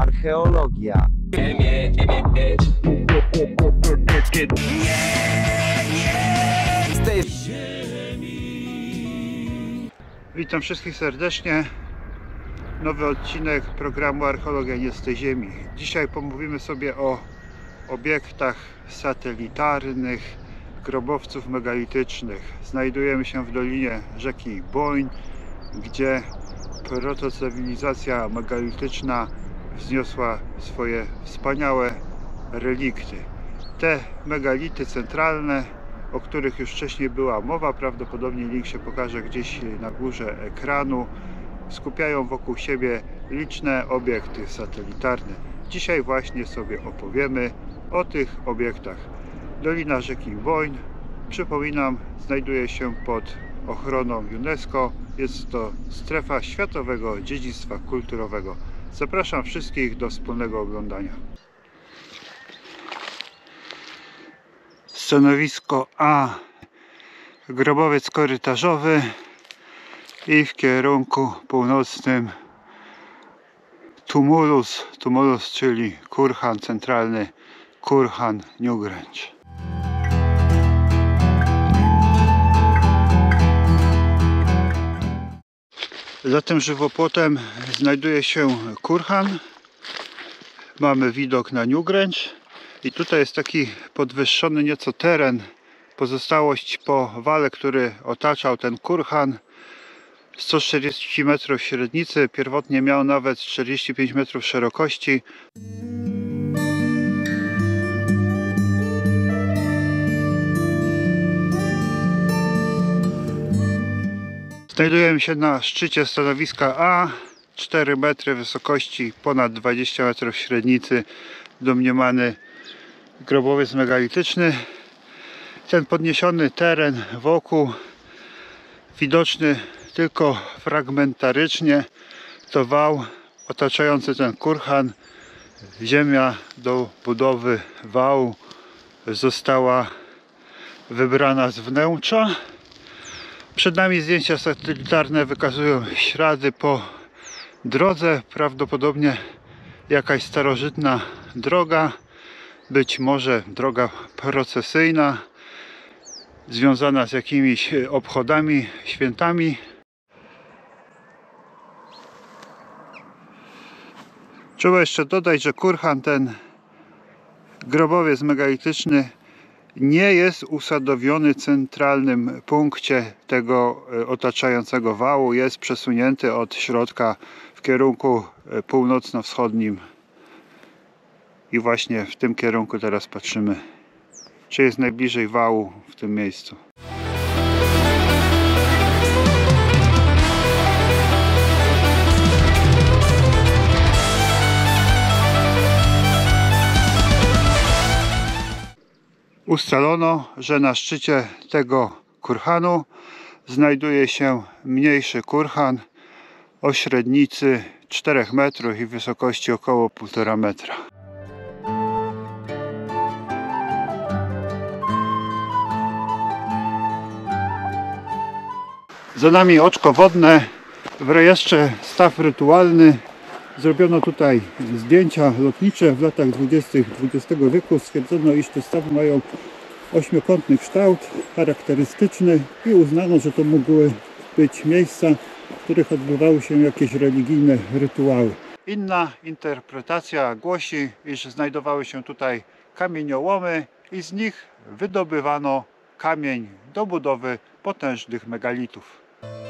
Archeologia. Witam wszystkich serdecznie. Nowy odcinek programu Archeologia nie z tej ziemi. Dzisiaj pomówimy sobie o obiektach satelitarnych grobowców megalitycznych. Znajdujemy się w dolinie rzeki Boyne, gdzie protocywilizacja megalityczna wzniosła swoje wspaniałe relikty. Te megality centralne, o których już wcześniej była mowa, prawdopodobnie link się pokaże gdzieś na górze ekranu, skupiają wokół siebie liczne obiekty satelitarne. Dzisiaj właśnie sobie opowiemy o tych obiektach. Dolina rzeki Boyne, przypominam, znajduje się pod ochroną UNESCO. Jest to strefa światowego dziedzictwa kulturowego. Zapraszam wszystkich do wspólnego oglądania. Stanowisko A, grobowiec korytarzowy i w kierunku północnym tumulus, czyli kurhan centralny, kurhan Newgrange. Za tym żywopłotem znajduje się kurhan. Mamy widok na Newgrange i tutaj jest taki podwyższony nieco teren, pozostałość po wale, który otaczał ten kurhan. 140 metrów średnicy, pierwotnie miał nawet 45 metrów szerokości. Znajdujemy się na szczycie stanowiska A, 4 metry wysokości, ponad 20 metrów średnicy, domniemany grobowiec megalityczny. Ten podniesiony teren wokół, widoczny tylko fragmentarycznie, to wał otaczający ten kurhan. Ziemia do budowy wału została wybrana z wnętrza. Przed nami zdjęcia satelitarne wykazują ślady po drodze, prawdopodobnie jakaś starożytna droga, być może droga procesyjna związana z jakimiś obchodami, świętami. Trzeba jeszcze dodać, że kurhan, ten grobowiec megalityczny, nie jest usadowiony w centralnym punkcie tego otaczającego wału. Jest przesunięty od środka w kierunku północno-wschodnim. I właśnie w tym kierunku teraz patrzymy, czy jest najbliżej wału w tym miejscu. Ustalono, że na szczycie tego kurhanu znajduje się mniejszy kurhan o średnicy 4 metrów i wysokości około 1,5 metra. Za nami oczko wodne, w rejestrze staw rytualny. Zrobiono tutaj zdjęcia lotnicze w latach 20. XX wieku. Stwierdzono, iż te stawy mają ośmiokątny kształt charakterystyczny i uznano, że to mogły być miejsca, w których odbywały się jakieś religijne rytuały. Inna interpretacja głosi, iż znajdowały się tutaj kamieniołomy i z nich wydobywano kamień do budowy potężnych megalitów.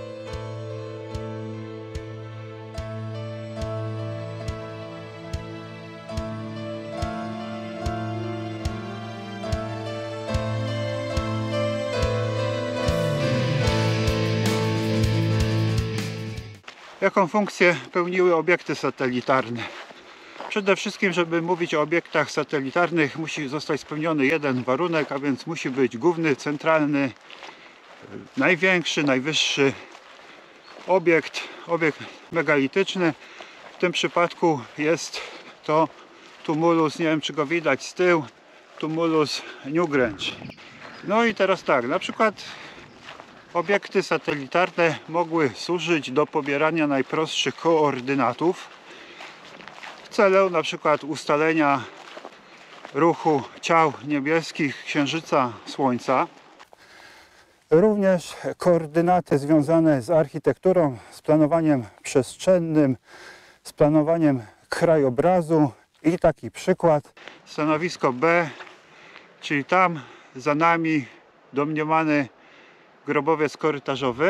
Jaką funkcję pełniły obiekty satelitarne? Przede wszystkim, żeby mówić o obiektach satelitarnych, musi zostać spełniony jeden warunek, a więc musi być główny, centralny, największy, najwyższy obiekt megalityczny. W tym przypadku jest to tumulus, nie wiem czy go widać z tyłu, tumulus Newgrange. No i teraz tak, na przykład obiekty satelitarne mogły służyć do pobierania najprostszych koordynatów celem na przykład ustalenia ruchu ciał niebieskich, Księżyca, Słońca. Również koordynaty związane z architekturą, z planowaniem przestrzennym, z planowaniem krajobrazu i taki przykład. Stanowisko B, czyli tam za nami domniemany grobowiec korytarzowy.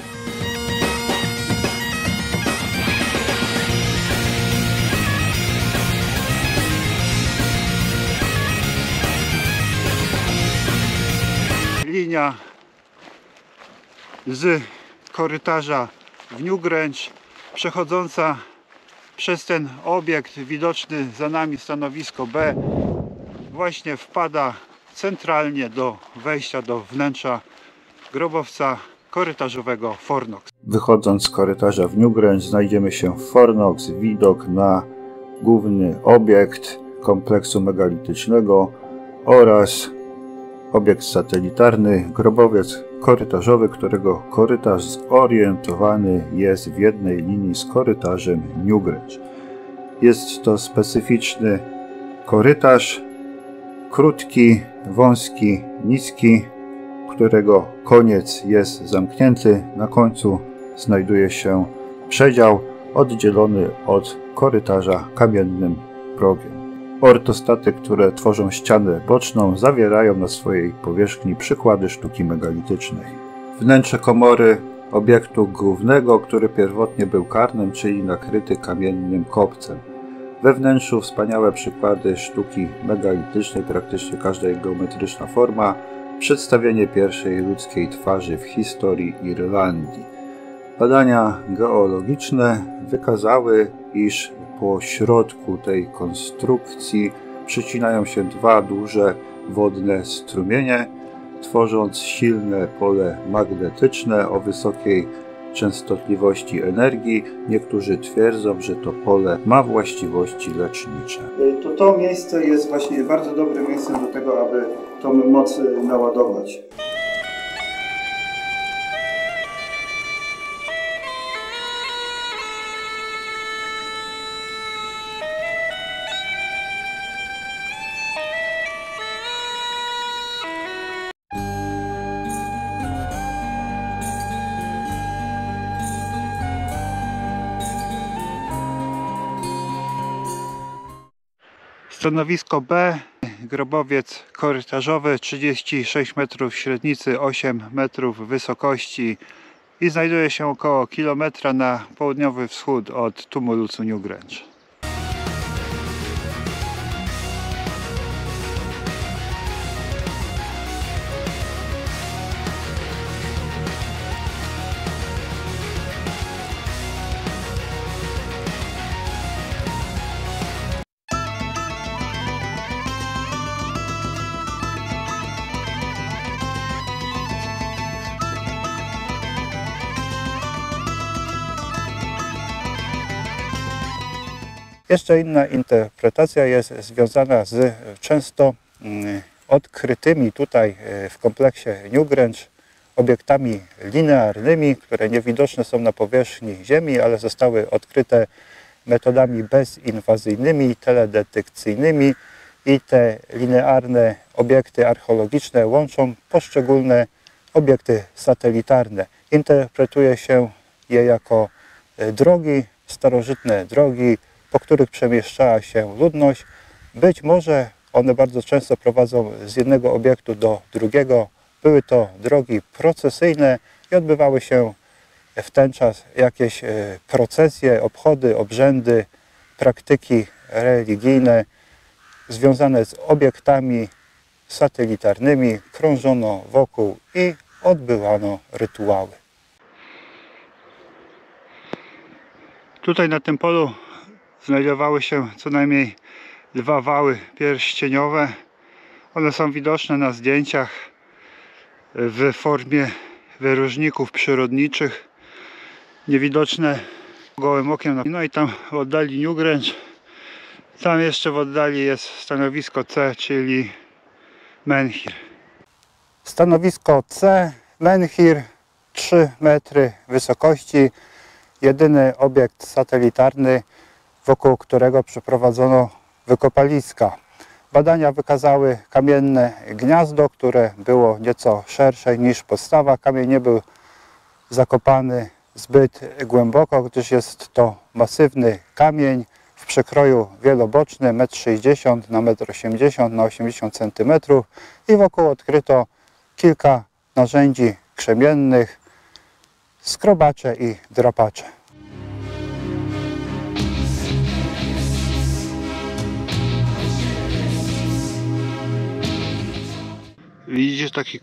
Linia z korytarza w Newgrange przechodząca przez ten obiekt widoczny za nami, stanowisko B, właśnie wpada centralnie do wejścia do wnętrza grobowca korytarzowego Fornox. Wychodząc z korytarza w Newgrange znajdziemy się w Fornox, widok na główny obiekt kompleksu megalitycznego oraz obiekt satelitarny, grobowiec korytarzowy, którego korytarz zorientowany jest w jednej linii z korytarzem Newgrange. Jest to specyficzny korytarz, krótki, wąski, niski, którego koniec jest zamknięty. Na końcu znajduje się przedział oddzielony od korytarza kamiennym progiem. Ortostaty, które tworzą ścianę boczną, zawierają na swojej powierzchni przykłady sztuki megalitycznej. Wnętrze komory obiektu głównego, który pierwotnie był karnem, czyli nakryty kamiennym kopcem. We wnętrzu wspaniałe przykłady sztuki megalitycznej, praktycznie każda jej geometryczna forma, przedstawienie pierwszej ludzkiej twarzy w historii Irlandii. Badania geologiczne wykazały, iż po środku tej konstrukcji przecinają się dwa duże wodne strumienie, tworząc silne pole magnetyczne o wysokiej częstotliwości energii. Niektórzy twierdzą, że to pole ma właściwości lecznicze. To miejsce jest właśnie bardzo dobrym miejscem do tego, aby tą moc naładować. Stanowisko B, grobowiec korytarzowy, 36 metrów średnicy, 8 metrów wysokości i znajduje się około kilometra na południowy wschód od tumulusu Newgrange. Jeszcze inna interpretacja jest związana z często odkrytymi tutaj w kompleksie Newgrange obiektami linearnymi, które niewidoczne są na powierzchni Ziemi, ale zostały odkryte metodami bezinwazyjnymi, teledetekcyjnymi i te linearne obiekty archeologiczne łączą poszczególne obiekty satelitarne. Interpretuje się je jako drogi, starożytne drogi, po których przemieszczała się ludność. Być może one bardzo często prowadzą z jednego obiektu do drugiego. Były to drogi procesyjne i odbywały się w ten czas jakieś procesje, obchody, obrzędy, praktyki religijne związane z obiektami satelitarnymi. Krążono wokół i odbywano rytuały. Tutaj na tym polu znajdowały się co najmniej dwa wały pierścieniowe. One są widoczne na zdjęciach w formie wyróżników przyrodniczych, niewidoczne gołym okiem. No i tam w oddali Newgrange, tam jeszcze w oddali jest stanowisko C, czyli Menhir. Stanowisko C, Menhir, 3 metry wysokości, jedyny obiekt satelitarny wokół którego przeprowadzono wykopaliska. Badania wykazały kamienne gniazdo, które było nieco szersze niż podstawa. Kamień nie był zakopany zbyt głęboko, gdyż jest to masywny kamień w przekroju wielobocznym 1,60 m na 1,80 m na 80 cm i wokół odkryto kilka narzędzi krzemiennych, skrobacze i drapacze. Widzicie taki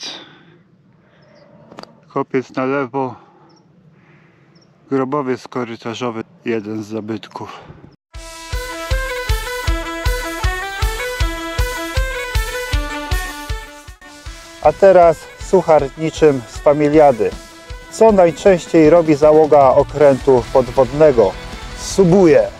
kopiec na lewo, grobowiec korytarzowy, jeden z zabytków. A teraz suchar niczym z Familiady. Co najczęściej robi załoga okrętu podwodnego? Subuje.